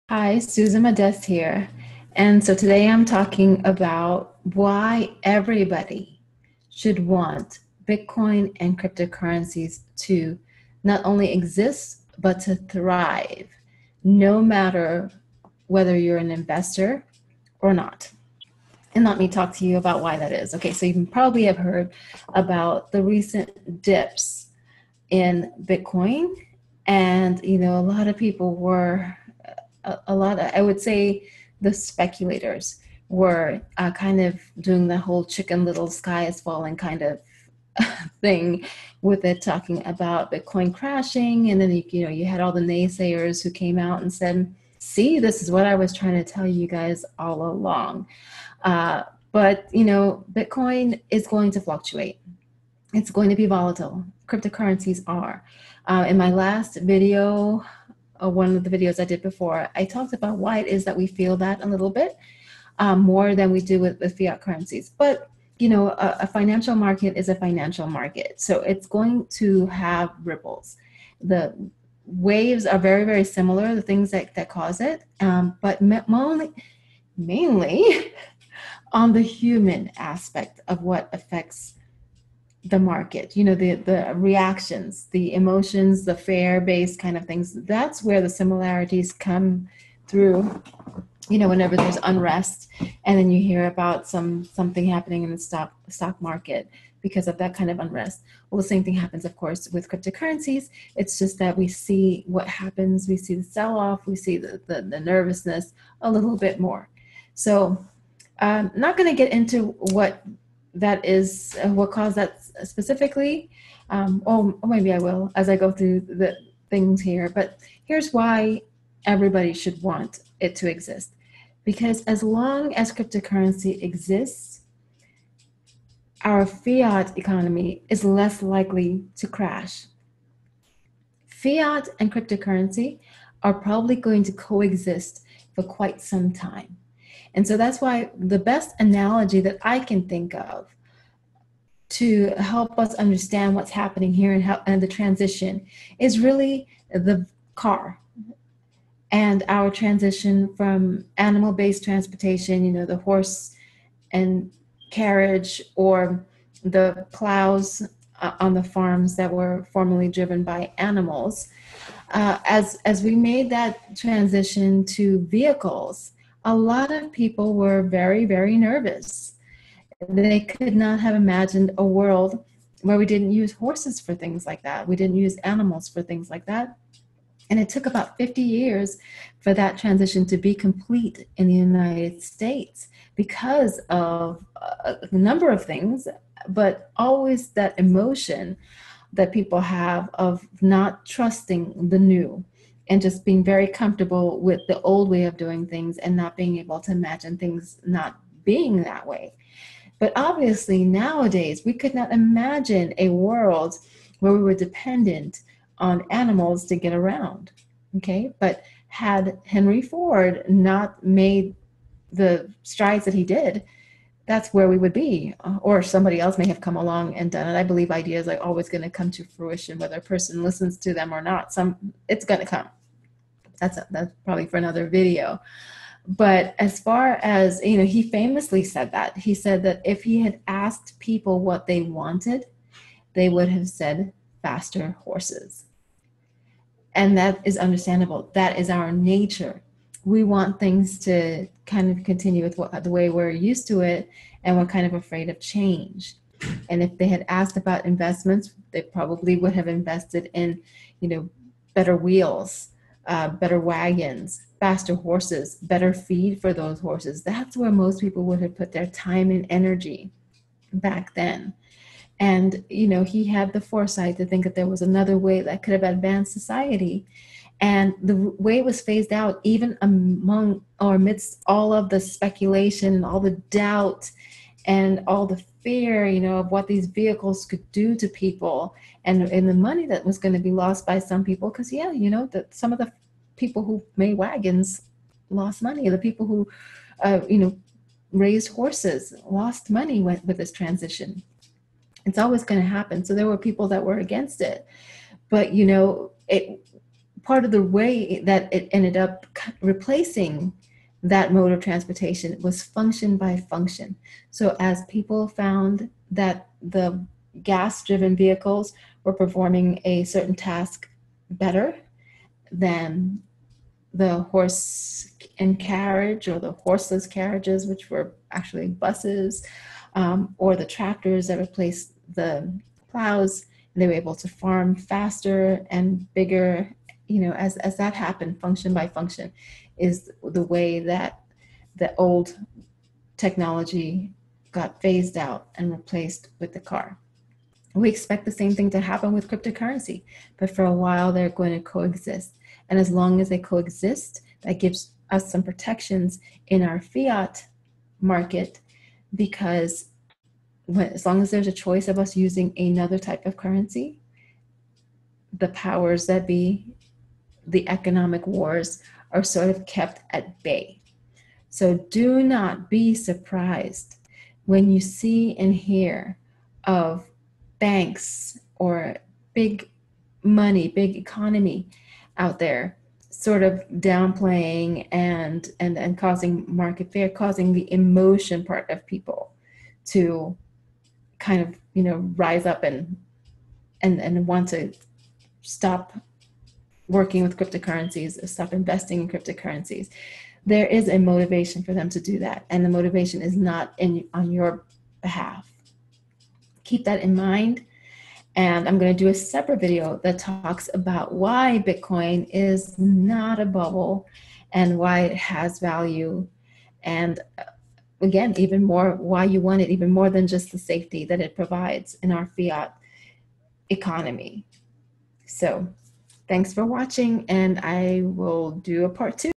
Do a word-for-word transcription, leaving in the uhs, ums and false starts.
Hi, Susan Modest here. And so today I'm talking about why everybody should want Bitcoin and cryptocurrencies to not only exist, but to thrive, no matter whether you're an investor or not. And let me talk to you about why that is. Okay, so you probably have heard about the recent dips in Bitcoin. And, you know, a lot of people were a, a lot of, I would say the speculators were uh, kind of doing the whole chicken little sky is falling kind of thing with it, talking about Bitcoin crashing. And then, you, you know, you had all the naysayers who came out and said, see, this is what I was trying to tell you guys all along. Uh, but, you know, Bitcoin is going to fluctuate. It's going to be volatile. Cryptocurrencies are. Uh, in my last video, uh, one of the videos I did before, I talked about why it is that we feel that a little bit um, more than we do with, with fiat currencies. But you know, a, a financial market is a financial market, so it's going to have ripples. The waves are very, very similar, the things that, that cause it, um, but mainly, mainly on the human aspect of what affects the market, you know, the the reactions, the emotions, the fear based kind of things. That's where the similarities come through, you know, whenever there's unrest and then you hear about some something happening in the stock stock market because of that kind of unrest. Well, the same thing happens, of course, with cryptocurrencies. It's just that we see what happens, we see the sell-off, we see the, the, the nervousness a little bit more. So I'm not going to get into what that is, uh, what caused that specifically. Um, or, or maybe I will as I go through the things here. But here's why everybody should want it to exist. Because as long as cryptocurrency exists, our fiat economy is less likely to crash. Fiat and cryptocurrency are probably going to coexist for quite some time. And so that's why the best analogy that I can think of to help us understand what's happening here and, how, and the transition is really the car and our transition from animal-based transportation, you know, the horse and carriage or the plows uh, on the farms that were formerly driven by animals. Uh, as as we made that transition to vehicles, a lot of people were very, very nervous. They could not have imagined a world where we didn't use horses for things like that. We didn't use animals for things like that. And it took about fifty years for that transition to be complete in the United States because of a number of things, but always that emotion that people have of not trusting the new and just being very comfortable with the old way of doing things and not being able to imagine things not being that way. But obviously, nowadays, we could not imagine a world where we were dependent on animals to get around. Okay. But had Henry Ford not made the strides that he did, that's where we would be. Or somebody else may have come along and done it. I believe ideas are always going to come to fruition, whether a person listens to them or not. Some, it's going to come. That's a, that's probably for another video. But as far as, you know, he famously said that. He said that if he had asked people what they wanted, they would have said faster horses. And that is understandable. That is our nature. We want things to kind of continue with what, the way we're used to it, and we're kind of afraid of change. And if they had asked about investments, they probably would have invested in, you know, better wheels, uh, better wagons, faster horses, better feed for those horses. That's where most people would have put their time and energy back then. And, you know, he had the foresight to think that there was another way that could have advanced society. And the way it was phased out, even among or amidst all of the speculation, all the doubt, and all the fear, you know, of what these vehicles could do to people, and, and the money that was going to be lost by some people. Because, yeah, you know, that some of the people who made wagons lost money. The people who, uh, you know, raised horses lost money with, with this transition. It's always going to happen. So there were people that were against it. But, you know, it part of the way that it ended up replacing that mode of transportation was function by function. So as people found that the gas-driven vehicles were performing a certain task better than the horse and carriage, or the horseless carriages, which were actually buses, um, or the tractors that replaced the plows, and they were able to farm faster and bigger. You know, as, as that happened, function by function is the way that the old technology got phased out and replaced with the car. We expect the same thing to happen with cryptocurrency, but for a while they're going to coexist. And as long as they coexist, that gives us some protections in our fiat market, because when, as long as there's a choice of us using another type of currency, the powers that be, the economic wars, are sort of kept at bay. So do not be surprised when you see and hear of banks or big money, big economy out there sort of downplaying and and and causing market fear, causing the emotion part of people to kind of, you know, rise up and and and want to stop working with cryptocurrencies, stop investing in cryptocurrencies. There is a motivation for them to do that, and the motivation is not in on your behalf. Keep that in mind. And I'm going to do a separate video that talks about why Bitcoin is not a bubble and why it has value. And again, even more, why you want it even more than just the safety that it provides in our fiat economy. So thanks for watching, and I will do a part two.